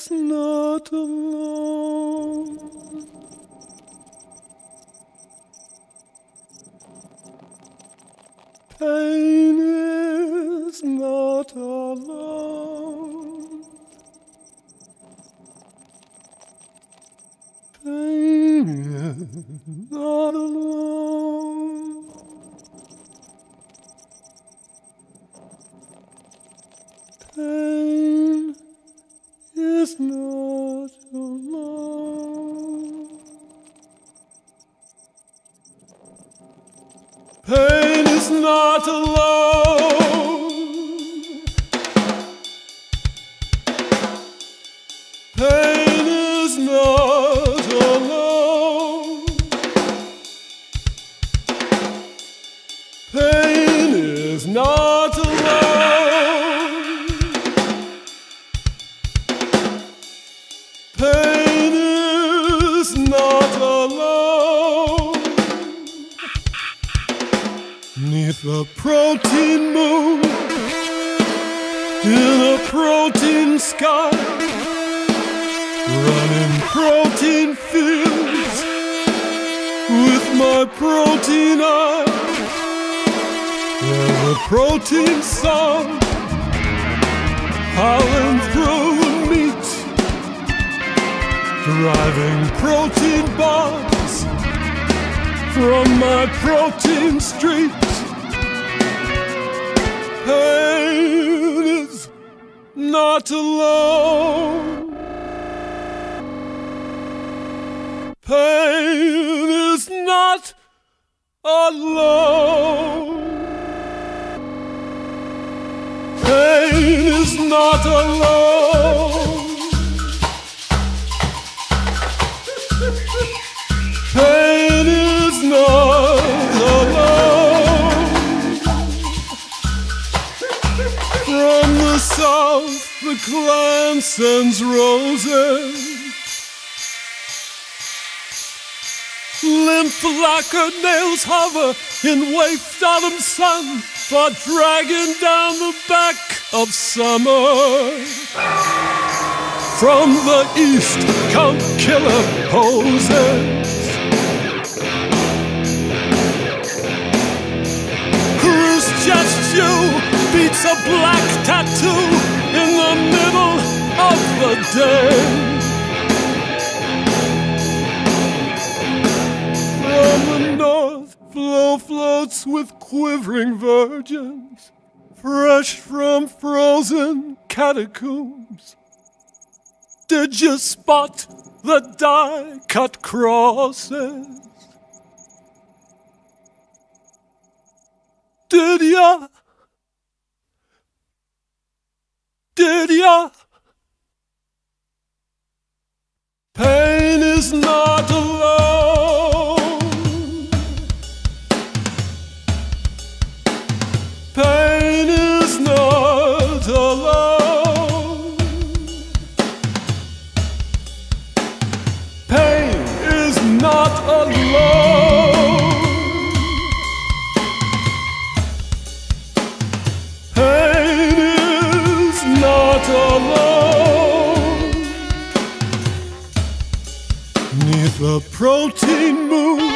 is not alone. Pain is not alone. Pain is not alone. Pain is not alone. Pain is not alone. Pain is not alone. Pain is not alone. Pain is not alone. Neath a protein moon, in a protein sky, running protein fields with my protein eye. There's a protein sun howling through the meat, driving protein bods from my protein street. Pain is not alone. Pain is not alone. Pain is not alone. Pain is not alone. From the south, the Klan sends roses. Lymph-lacquered nails hover in waifed autumn sun for dragging down the back of summer. From the east come killer poses. Khuschev beats a black tattoo in the middle of the day. From the north, flow floats with quivering virgins, fresh from frozen catacombs. Did you spot the die-cut crosses? Did ya? Did ya? Pain is not alone. Pain is not alone. Pain is not alone. Pain is not alone. Neath a protein moon,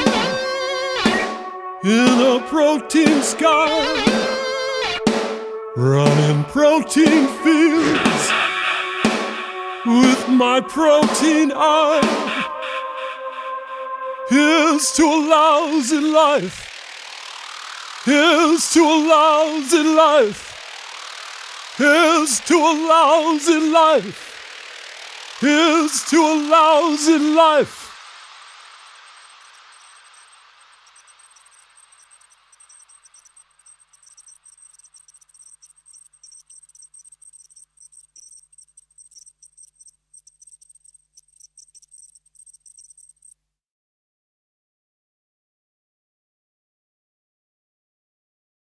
in a protein sky, running protein fields with my protein eye. Here's to a lousy life. Here's to a lousy life. Here's to a lousy life. Here's to a lousy life.